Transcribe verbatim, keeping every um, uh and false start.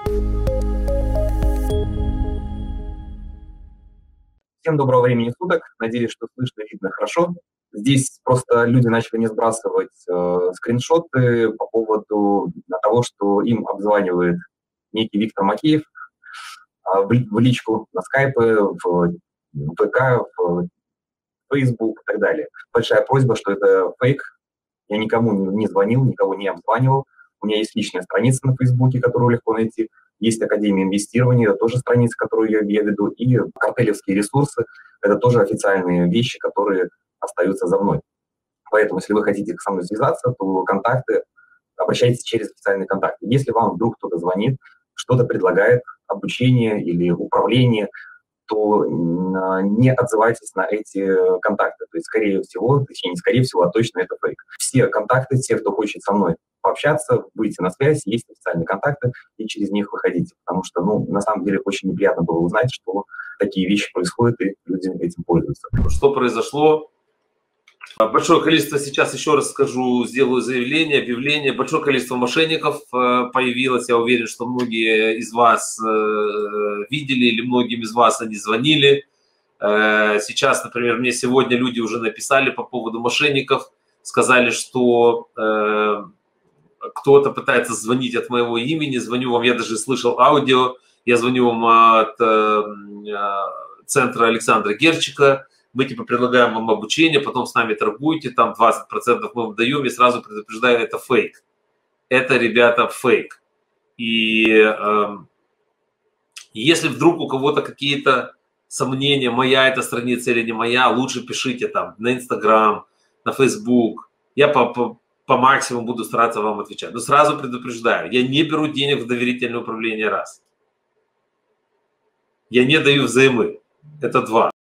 Всем доброго времени суток. Надеюсь, что слышно, видно хорошо. Здесь просто люди начали мне сбрасывать э, скриншоты по поводу того, что им обзванивает некий Виктор Макеев э, в, в личку, на скайпы, в ВК, в Facebook и так далее. Большая просьба, что это фейк. Я никому не, не звонил, никого не обзванивал. У меня есть личная страница на Фейсбуке, которую легко найти. Есть Академия инвестирования, это тоже страница, которую я, я веду. И картелевские ресурсы, это тоже официальные вещи, которые остаются за мной. Поэтому, если вы хотите со мной связаться, то контакты, обращайтесь через официальные контакты. Если вам вдруг кто-то звонит, что-то предлагает, обучение или управление, то не отзывайтесь на эти контакты. То есть, скорее всего, точнее, не скорее всего, а точно это фейк. Все контакты, все, кто хочет со мной пообщаться, выйти на связь, есть официальные контакты, и через них выходите. Потому что, ну, на самом деле, очень неприятно было узнать, что такие вещи происходят, и люди этим пользуются. Что произошло? Большое количество, сейчас еще раз скажу, сделаю заявление, объявление. Большое количество мошенников появилось. Я уверен, что многие из вас видели или многим из вас они звонили. Сейчас, например, мне сегодня люди уже написали по поводу мошенников. Сказали, что кто-то пытается звонить от моего имени. Звоню вам, я даже слышал аудио. Я звоню вам от центра Александра Герчика. Мы типа предлагаем вам обучение, потом с нами торгуете, там двадцать процентов мы вам даем, и сразу предупреждаю, это фейк. Это, ребята, фейк. И э, если вдруг у кого-то какие-то сомнения, моя эта страница или не моя, лучше пишите там на Инстаграм, на Фейсбук. Я по, по, по максимуму буду стараться вам отвечать. Но сразу предупреждаю, я не беру денег в доверительное управление, раз. Я не даю взаймы. Это два.